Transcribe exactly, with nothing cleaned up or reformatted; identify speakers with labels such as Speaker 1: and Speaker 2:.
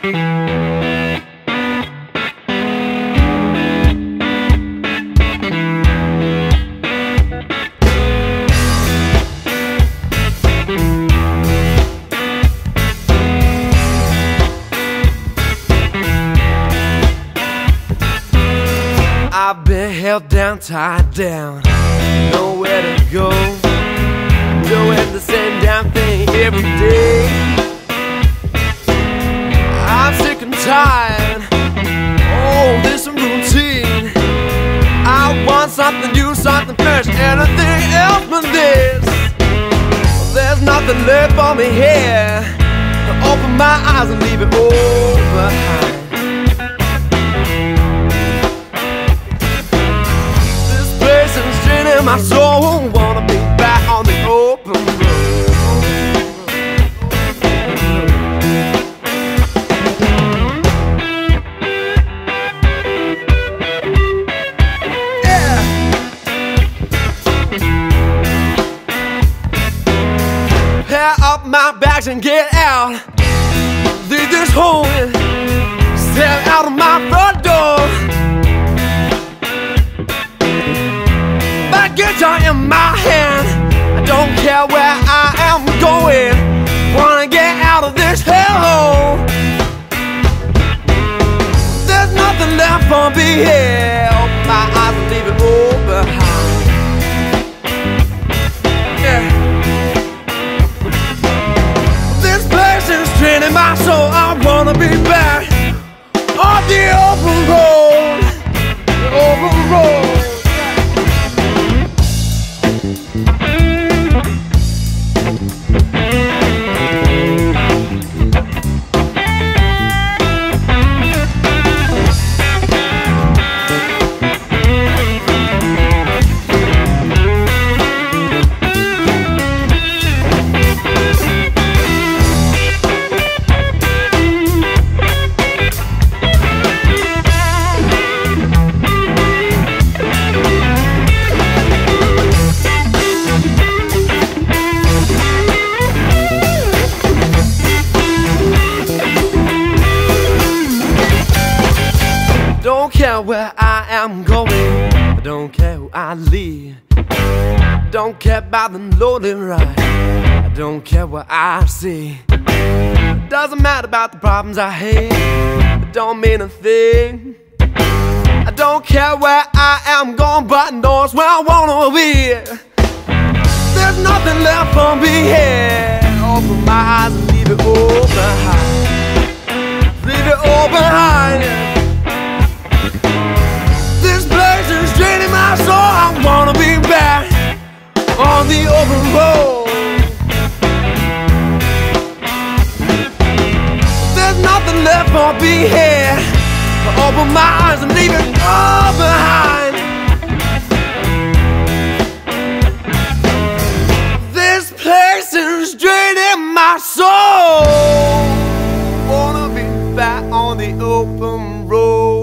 Speaker 1: I've been held down, tied down, nowhere to go, doing the same damn thing every day. I'm sick and tired, oh, this routine. I want something new, something fresh, anything else but this. There's nothing left for me here to open my eyes and leave it all behind. My soul wanna be back on the open road. Yeah. Pair up my bags and get out. Leave this home and step out of my front door. Guitar in my hand, I don't care where I am going. Wanna get out of this hellhole. There's nothing left for me here. Open my eyes and leave it all behind. Yeah. This place is draining my soul. I wanna be back on the open road. The open road. Don't care where I am going, I don't care who I leave. Don't care about the lonely ride, I don't care what I see. It doesn't matter about the problems I hate, it don't mean a thing. I don't care where I am going, but knows where I wanna be. There's nothing left for me here. Open my eyes and leave it all behind. Leave it all behind. Draining my soul, I wanna be back on the open road. There's nothing left for me here. I open my eyes and leave it all behind. This place is draining my soul. Wanna be back on the open road.